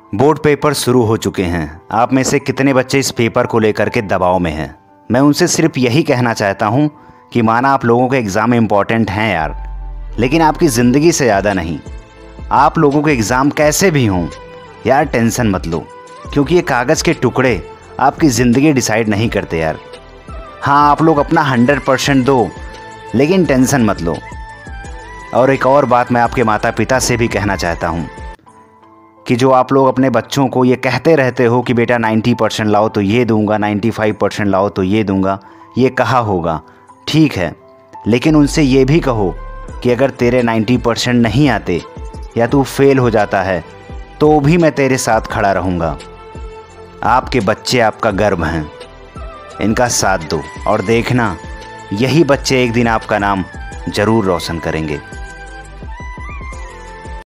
Board paper शुरू हो चुके हैं। आप में से कितने बच्चे इस पेपर को लेकर के दबाव में हैं? मैं उनसे सिर्फ यही कहना चाहता हूं कि माना आप लोगों के एग्ज़ाम इम्पॉर्टेंट हैं यार, लेकिन आपकी ज़िंदगी से ज़्यादा नहीं। आप लोगों के एग्ज़ाम कैसे भी हों यार, टेंशन मत लो, क्योंकि ये कागज़ के टुकड़े आपकी ज़िंदगी डिसाइड नहीं करते यार। हाँ, आप लोग अपना 100% दो, लेकिन टेंशन मत लो। और एक और बात मैं आपके माता पिता से भी कहना चाहता हूँ कि जो आप लोग अपने बच्चों को ये कहते रहते हो कि बेटा 90% लाओ तो ये दूंगा, 95% लाओ तो ये दूंगा, ये कहा होगा, ठीक है, लेकिन उनसे ये भी कहो कि अगर तेरे 90% नहीं आते या तू फेल हो जाता है तो भी मैं तेरे साथ खड़ा रहूँगा। आपके बच्चे आपका गर्व हैं, इनका साथ दो और देखना, यही बच्चे एक दिन आपका नाम ज़रूर रोशन करेंगे।